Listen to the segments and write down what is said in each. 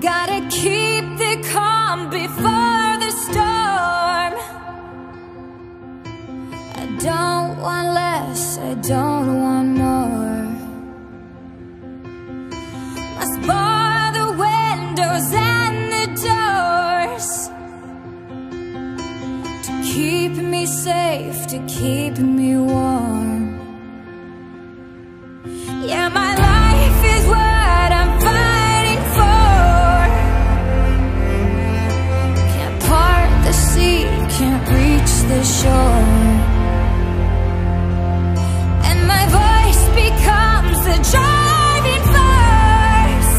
Gotta keep the calm before the storm. I don't want less, I don't want more. Must bar the windows and the doors to keep me safe, to keep me warm. Yeah, my life is what I'm fighting for. Can't part the sea, can't reach the shore. And my voice becomes the driving force.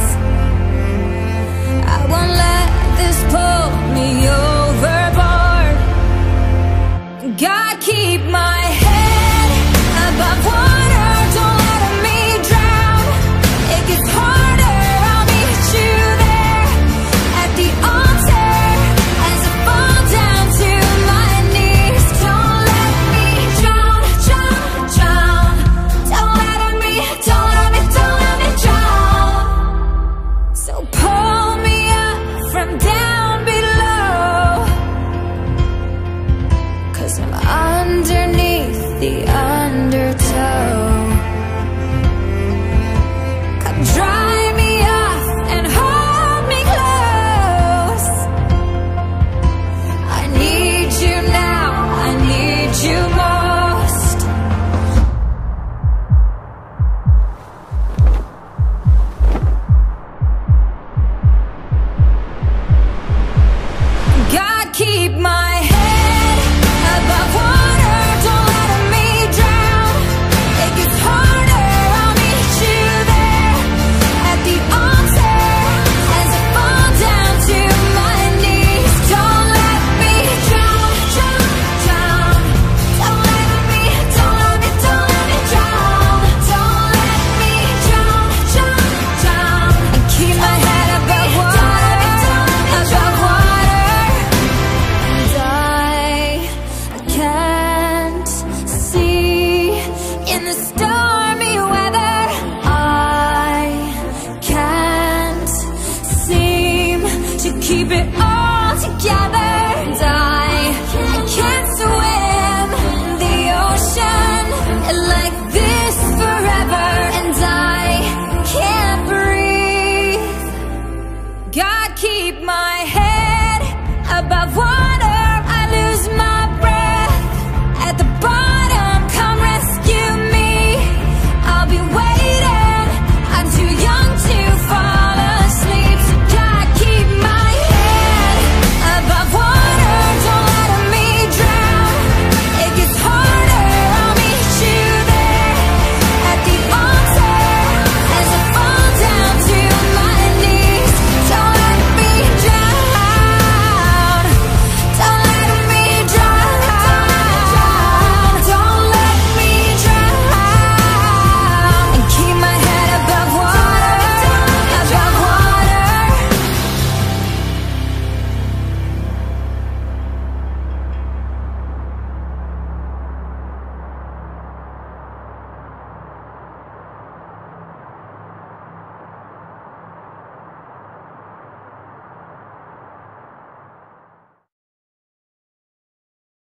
I won't let this pull me overboard. God, keep my head above water, don't let me drown. It gets harder, I'll meet you there at the altar as I fall down to my knees. Don't let me drown, drown, drown. Don't let me drown. So pull me up from down below, 'cause I'm underneath the undertow. Come dry me off and hold me close. I need you now, I need you most. God, keep my head above water, don't let me drown. It gets harder, I'll meet you there at the altar as I fall down to my knees. Don't let me drown, drown, drown. Don't let me drown. Don't let me drown, drown, drown. And keep my head above water, above water. And I can't see in the stars.